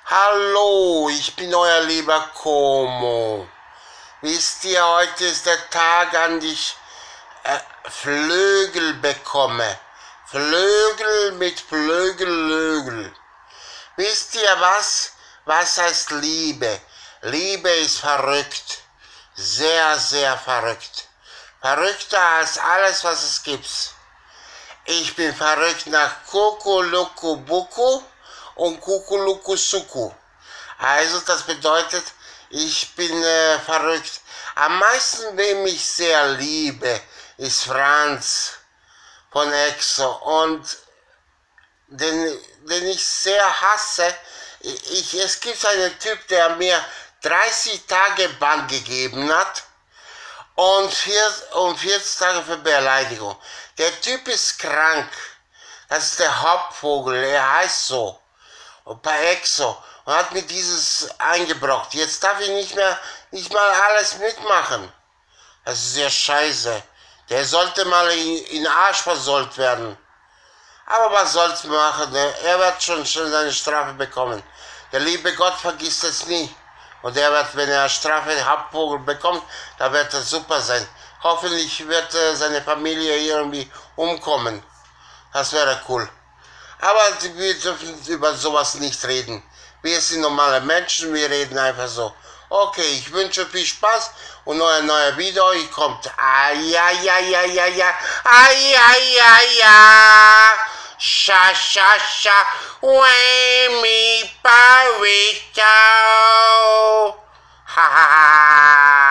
Hallo, ich bin euer lieber Como. Wisst ihr, heute ist der Tag, an dem ich Flügel bekomme. Flügel mit Flügel. Wisst ihr was? Was heißt Liebe? Liebe ist verrückt. Sehr, sehr verrückt. Verrückter als alles, was es gibt. Ich bin verrückt nach Kukulukubuku und Kukulukusuku. Also das bedeutet, ich bin verrückt. Am meisten, wem ich sehr liebe, ist Franz von EXO. Und den ich sehr hasse, es gibt einen Typ, der mir 30 Tage Bann gegeben hat und 40 Tage für Beleidigung. Der Typ ist krank. Das ist der Hauptvogel, er heißt so. Und bei EXO. Und hat mir dieses eingebrockt. Jetzt darf ich nicht mal alles mitmachen. Das ist ja scheiße. Der sollte mal in Arsch versollt werden. Aber was soll's machen, ne? Er wird schon seine Strafe bekommen. Der liebe Gott vergisst es nie. Und er wird, wenn er Strafe Hauptvogel bekommt, da wird er super sein. Hoffentlich wird seine Familie irgendwie umkommen. Das wäre cool. Aber wir dürfen über sowas nicht reden. Wir sind normale Menschen, wir reden einfach so. Okay, ich wünsche viel Spaß und noch ein neues Video kommt. Ja. Sha, we mi parito. Ha.